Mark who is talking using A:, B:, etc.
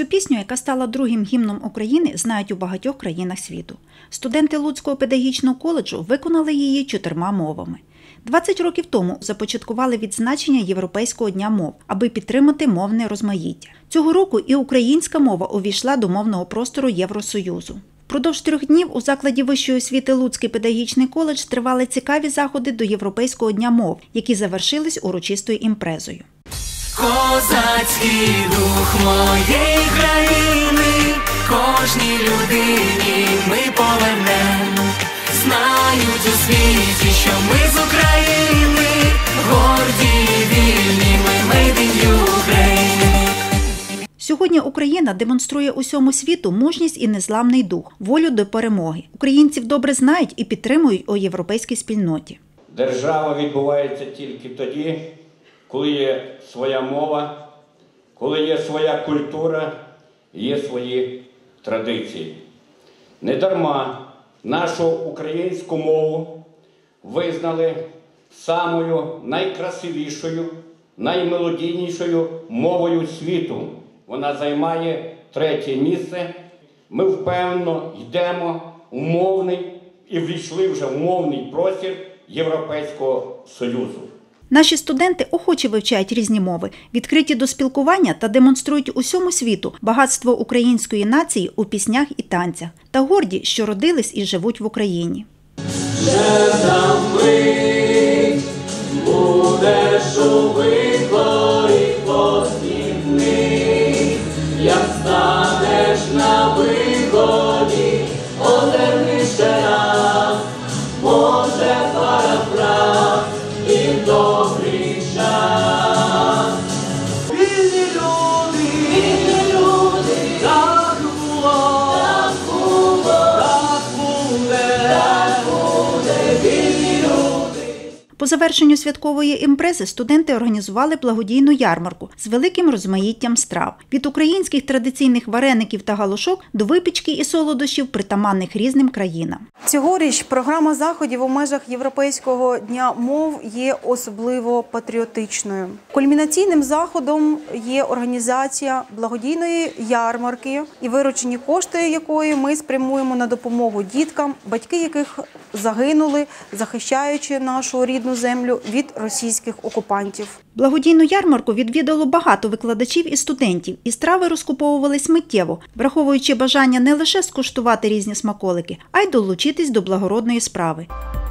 A: пісню, яка стала другим гімном України, знають у багатьох країнах світу. Студенти Луцького педагогічного коледжу виконали її 4 мовами. 20 років тому започаткували відзначення Європейського дня мов, аби підтримати мовне розмаїття. Цього року і українська мова увійшла до мовного простору Євросоюзу. Впродовж 3 днів у закладі вищої освіти Луцький педагогічний коледж тривали цікаві заходи до Європейського дня мов, які завершились урочистою імпрезою.
B: Козацький дух моєї країни, кожній людині ми повернем. Знають у світі, що ми з України, горді і вільні, ми made in Ukraine.
A: Сьогодні Україна демонструє усьому світу мужність і незламний дух, волю до перемоги. Українців добре знають і підтримують у європейській спільноті.
C: Держава відбувається тільки тоді, коли є своя мова, коли є своя культура, є свої традиції. Недарма нашу українську мову визнали самою найкрасивішою, наймелодійнішою мовою світу. Вона займає 3-е місце. Ми впевнено йдемо у мовний і ввійшли вже в мовний простір Європейського Союзу.
A: Наші студенти охоче вивчають різні мови, відкриті до спілкування та демонструють усьому світу багатство української нації у піснях і танцях. Та горді, що родились і живуть в Україні.
B: Вже за мить будеш у виході посміхнись, як станеш на виході, озирни ще раз, може пара прав і добрий час. Вільні люди, так було, так буде, вільні люди.
A: По завершенню святкової імпрези студенти організували благодійну ярмарку з великим розмаїттям страв. Від українських традиційних вареників та галушок до випічки і солодощів, притаманних різним країнам.
D: Цьогоріч програма заходів у межах Європейського дня мов є особливо патріотичною. Кульмінаційним заходом є організація благодійної ярмарки, і виручені кошти якої ми спрямуємо на допомогу діткам, батьки яких загинули, захищаючи нашу рідну землю від російських окупантів.
A: Благодійну ярмарку відвідало багато викладачів і студентів, і страви розкуповувались миттєво, враховуючи бажання не лише скуштувати різні смаколики, а й долучитись до благородної справи.